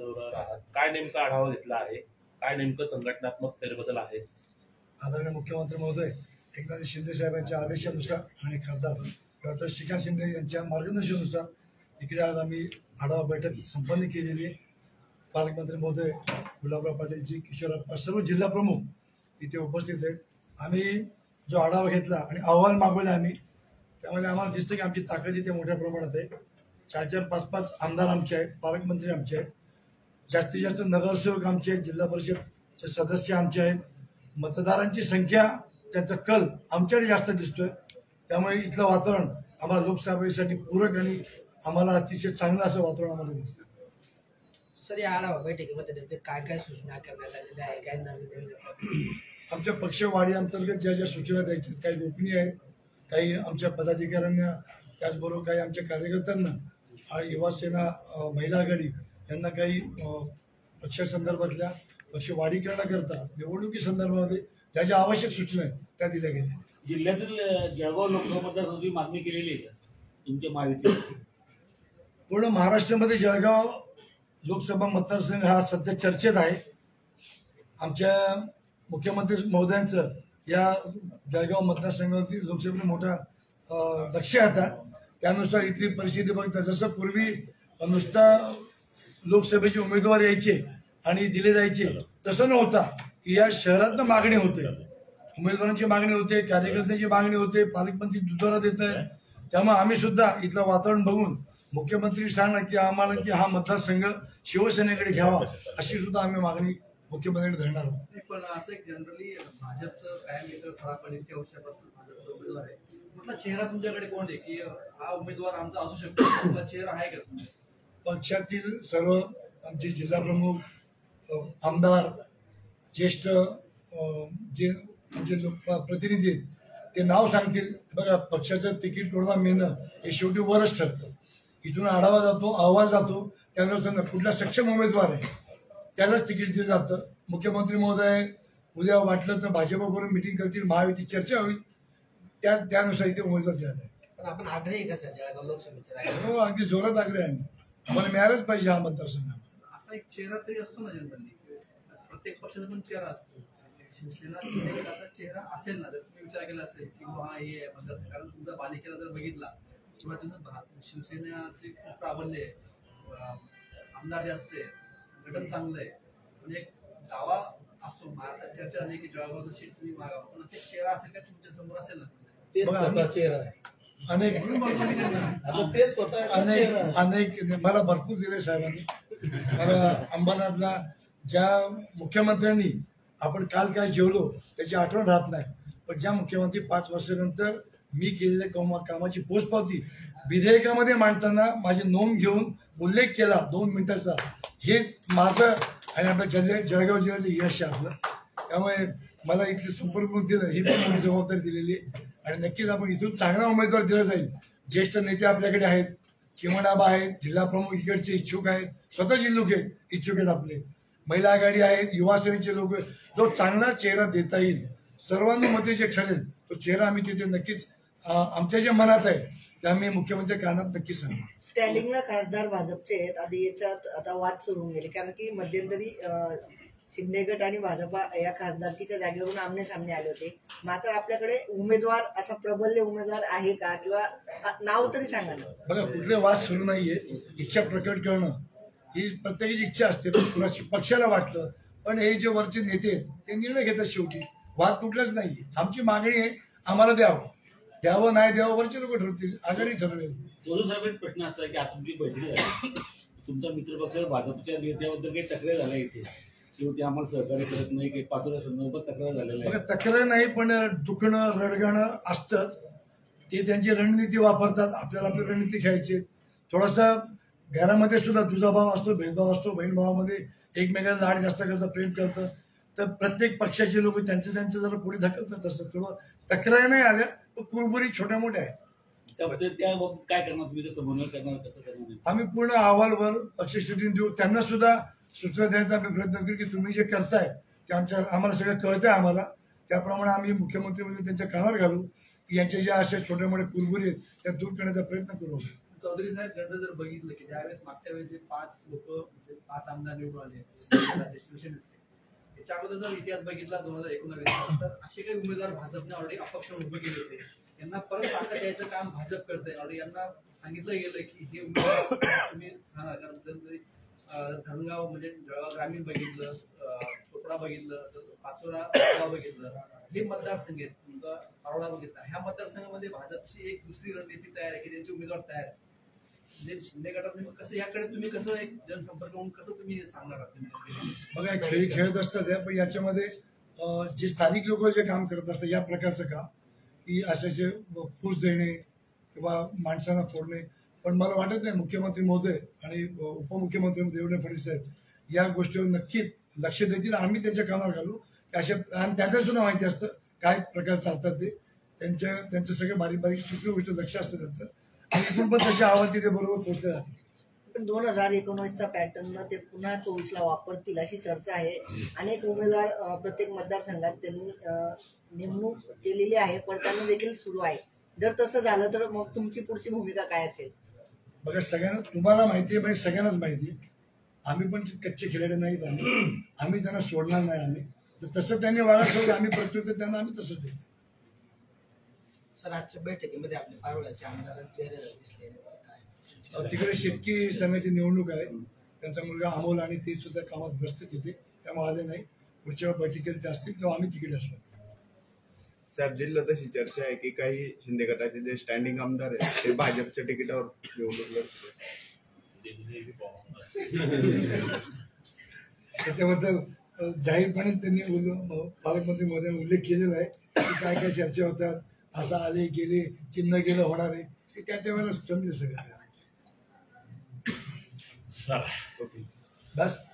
आहात, काय नेमका आढावा घेतला आहे, काय नेमकं संघटनात्मक फेरबदल आहे? आदरणीय मुख्यमंत्री महोदय एकनाथ शिंदे साहेबांच्या आदेशानुसार आणि खासदार डॉक्टर श्रीकांत शिंदे यांच्या मार्गदर्शनानुसार इकडे आज आम्ही आढावा बैठक संपन्न केलेली आहे. पालकमंत्री महोदय गुलाबराव पाटीलजी, किशोरप्पा, सर्व जिल्हा प्रमुख इथे उपस्थित आहेत. आम्ही जो आढावा घेतला आणि अहवाल मागवला आम्ही, त्यामध्ये आम्हाला दिसतं की आमची ताकद इथे मोठ्या प्रमाणात आहे. 4-4, 5-5 आमदार आमचे आहेत, पालकमंत्री आमचे आहेत, जास्तीत जास्त नगरसेवक आमचे आहेत, जिल्हा परिषदचे सदस्य आमचे आहेत. मतदारांची संख्या, त्यांचा कल आमच्याकडे जास्त दिसतोय. त्यामुळे इथलं वातावरण आम्हाला लोकसभेसाठी पूरक आणि आम्हाला अतिशय चांगलं असं वातावरण आम्हाला दिसतं. सर, या आढावा बैठकीमध्ये नेमके काय काय सूचना करण्यात आलेल्या आहे, काय नवीन आमच्या पक्षवाढी अंतर्गत ज्या ज्या सूचना द्यायच्या काही गोपनीय आहेत, काही आमच्या पदाधिकाऱ्यांना, त्याचबरोबर काही आमच्या कार्यकर्त्यांना, युवासेना, महिला आघाडी यांना काही पक्षासंदर्भातल्या पक्षवाढी करण्याकरता निवडणुकी संदर्भामध्ये ज्या ज्या आवश्यक सूचना आहेत त्या दिल्या गेल्या. जिल्ह्यातील जळगाव लोकसभा मतदारसंघाची मागणी केलेली आहे तुमच्या महायुतीत? पूर्ण महाराष्ट्रामध्ये जळगाव लोकसभा मतदारसंघ हा सध्या चर्चेत आहे. आमच्या मुख्यमंत्री महोदयांचं या जळगाव मतदारसंघातील लोकसभेला मोठा लक्ष आहे. त्यानुसार इथली परिस्थिती बघता जसं पूर्वी नुसता लोकसभेचे उमेदवार यायचे आणि दिले जायचे तसं नव्हता. या शहरातनं मागणी होते, उमेदवारांची मागणी होते, कार्यकर्त्यांची मागणी होते, पालकमंत्री दुधारा देत आहे. त्यामुळे आम्ही सुद्धा इथलं वातावरण बघून मुख्यमंत्री सांगणार की आम्हाला की हा मतदारसंघ शिवसेनेकडे घ्यावा अशी सुद्धा आम्ही मागणी मुख्यमंत्र्यांकडे धरणार आहोत. पण असं एक जनरली भाजपचं कायम येतं खराब इतक्या वर्षापासून भाजपचा उमेदवार आहे, कुठला चेहरा तुमच्याकडे कोण आहे की हा उमेदवार आमचा असू शकतो, कुठला चेहरा आहे का? पक्षातील सर्व आमचे जिल्हा प्रमुख, आमदार, ज्येष्ठ जे आमचे लोक प्रतिनिधी आहेत ते नाव सांगतील. बघा, पक्षाचं तिकीट कोणाला मिळणं हे शेवटी वरच ठरतं. इथून आढावा जातो, अहवाल जातो, त्यानुसार कुठला सक्षम उमेदवार आहे त्यालाच तिकीट दिलं जातं. मुख्यमंत्री महोदय उद्या वाटलं तर भाजपबरोबर मिटिंग करतील, महायुती चर्चा होईल, त्यानुसार इथे उमेदवार दिला जाईल. पण आपण आग्रही का सर जळगाव लोकसभेच्या? हो, अगदी जोरात आग्रह आहे. आम्हाला मिळालंच पाहिजे हा मतदारसंघ. असा एक चेहरा तरी असतो ना जनरली, प्रत्येक पक्षाचा पण चेहरा असतो. शिवसेना शिंदेगडाचा चेहरा असेल ना, जर तुम्ही विचार केला असेल की हा हे मतदारसंघ, कारण तुमचा बालेकिल्ला जर बघितला किंवा त्यांचं शिवसेनेचे खूप प्राबल्य आहे, आमदार जास्त आहे, संघटन चांगलं आहे, म्हणजे एक दावा असतो. महाराष्ट्रात चर्चा झाली की जळगावचा सीट तुम्ही मागावा, पण ते चेहरा असेल का तुमच्या समोर असेल ना? ते स्वतः चेहरा आहे. अनेक मला भरपूर दिले साहेबांनी. मला अंबरनाथला ज्या मुख्यमंत्र्यांनी आपण काल काय जेवलो त्याची आठवण राहत नाही, पण ज्या मुख्यमंत्री 5 वर्षानंतर मी केलेल्या कामाची पोचपावती विधेयकामध्ये मांडताना माझी नोंद घेऊन उल्लेख केला 2 मिनिटाचा, हेच माझं आणि आपल्या जळगाव जिल्ह्याचं यश आहे आपलं. त्यामुळे मला इथले संपर्क दिलं ही पण मोठी जबाबदारी दिलेली आहे आणि नक्कीच आपण इथून चांगला उमेदवार दिला जाईल. ज्येष्ठ नेते आपल्याकडे आहेत, चिमणाबा आहेत, जिल्हा प्रमुख इकडचे इच्छुक आहेत, स्वतः जिल्ह्याचे इच्छुक आहेत, आपले महिला आघाडी आहेत, युवासेनेचे लोक. जो चांगला चेहरा देता येईल, सर्वानुमते जे ठरेल तो चेहरा आम्ही तिथे नक्कीच आमच्या ज्या मनात आहे त्या आम्ही मुख्यमंत्री कानात नक्कीच सांगणार. स्टँडिंगला खासदार भाजपचे आहेत, आधी याच्यात आता वाद सुरू होऊन गेले, कारण की मध्यंतरी शिंदे गट आणि भाजपा या खासदारकीच्या जागेवरून आमने सामने आले होते. मात्र आपल्याकडे उमेदवार असा प्रबल्य उमेदवार आहे का, किंवा नाव तरी सांगा ना. बघा, कुठले वाद सुरू नाहीये. इच्छा प्रकट करणं ही प्रत्येकाची इच्छा असते, पण पक्षाला वाटलं, पण हे जे वरचे नेते आहेत ते निर्णय घेतात. शेवटी वाद कुठलाच नाहीये. आमची मागणी आहे आम्हाला द्यावं नाही द्यावं वरचे लोक ठरवतील, आघाडी ठरवेल. दोन्ही साहेब, एक प्रश्न असा आहे की आता तुमची बैठक झाली, तुमचा मित्रपक्ष भाजपच्या नेत्याबद्दल काही तक्रार झाल्या इथे, शेवटी आम्हाला सहकार्य करत नाही, काही पातळ्या संदर्भात तक्रार झालेल्या आहे? बघा, तक्रार नाही, पण दुखणं रडगाणं असतंच. ते त्यांची रणनीती वापरतात, आपल्याला आपली रणनीती खेळायची. थोडासा घरामध्ये सुद्धा दुजाभाव असतो, भेदभाव असतो, बहीण भावामध्ये एकमेकांना लाड जास्त करतं, प्रेम करतं, तर प्रत्येक पक्षाचे लोक त्यांचं जरा पुढे धकलतात असतात. थोडं तक्रार नाही आल्या, पण कुरबुरी छोट्या मोठ्या आहेत. त्या बाबतीत काय करणार तुम्ही, समन्वय करणार, कसं करणार? आम्ही पूर्ण अहवालवर पक्षश्रेष्ठी देऊ, त्यांना सुद्धा सूचना द्यायचा आम्ही प्रयत्न करू की तुम्ही जे करताय ते आम्हाला सगळं कळतंय. आम्हाला त्याप्रमाणे आम्ही मुख्यमंत्री त्यांच्या कानावर घालू की यांच्या ज्या अशा छोट्या मोठ्या कुरबुरी आहेत त्या दूर करण्याचा प्रयत्न करू. चौधरी साहेब जनरल जर बघितलं की ज्यावेळेस मागच्या वेळेस जे 5 लोक म्हणजे 5 आमदार निवडून आले शिवसेनेतले, त्याच्या अगोदर जर इतिहास बघितला 2019 तर असे काही उमेदवार भाजपने ऑलरेडी अपक्ष उभे केले होते. यांना परत ताकद द्यायचं काम भाजप करते. ऑलरेडी यांना सांगितलं गेलं की हे उमेदवार तुम्ही राहणार. कारण धरणगाव म्हणजे जळगाव ग्रामीण बघितलं, चोपडा बघितलं, पाचोरा बघितलं, हे मतदारसंघ आहेत. तुमचा पारोळा बघितला. ह्या मतदारसंघामध्ये भाजपची एक दुसरी रणनीती तयार आहे की त्यांचे उमेदवार तयार आहेत. म्हणजे शिंदे गटात कसं याकडे तुम्ही कसं एक जनसंपर्क म्हणून कसं तुम्ही सांगणार आहात? बघा, खेळ खेळत असतात पण याच्यामध्ये जे स्थानिक लोक जे काम करत असतात या प्रकारचं काम की असे फूस देणे किंवा माणसांना फोडणे, पण मला वाटत नाही मुख्यमंत्री महोदय आणि उपमुख्यमंत्री देवेंद्र फडणवीस साहेब या गोष्टीवर नक्कीच लक्ष देतील. आम्ही त्यांच्या कामावर घालू अशा, आणि त्यांना सुद्धा माहिती असतं काय प्रकार चालतात ते. त्यांचं सगळं बारीक बारीक शिकली गोष्ट लक्ष असतं त्यांचं, आणि एकूण पण तशी आव्हान तिथे बरोबर पोहोचले जाते. पण 2019चा पॅटर्न ते पुन्हा 24ला वापरतील अशी चर्चा आहे. अनेक उमेदवार प्रत्येक मतदारसंघात त्यांनी नेमणूक केलेली आहे, पडताळणी देखील सुरू आहे. जर तसं झालं तर मग तुमची पुढची भूमिका काय असेल? बघा, सगळ्यांना तुम्हाला माहिती आहे, म्हणजे सगळ्यांनाच माहिती आहे, आम्ही पण कच्चे खेळाडू नाहीत. आम्ही त्यांना सोडणार नाही. आम्ही तर तसं त्यांनी वाढत ठेवलं, आम्ही प्रत्युत्तर त्यांना आम्ही तसंच देतो. सर आजच्या बैठकीमध्ये आपले पारोळ्याचे आमदार दिसले काय? तिकडे शेतकी संघाची निवडणूक आहे. त्यांचा मुलगा अमोल आणि ते सुद्धा कामात व्यस्त तिथे, त्यामुळे आले नाही. पुढच्या बैठकीत ते असतील तेव्हा आम्ही तिकडे असलो. साहेब, जिल्ह्यात अशी चर्चा आहे की काही शिंदे गटाचे जे स्टँडिंग आमदार आहेत ते भाजपच्या तिकिटावर निवडून त्याच्याबद्दल जाहीरपणे त्यांनी पालकमंत्री महोदयांनी उल्लेख केलेला आहे की काय काय चर्चा होतात, असं आले गेले, चिन्ह गेलं होणार आहे, ते त्या वेळेला समजेल सगळं. चला. बस.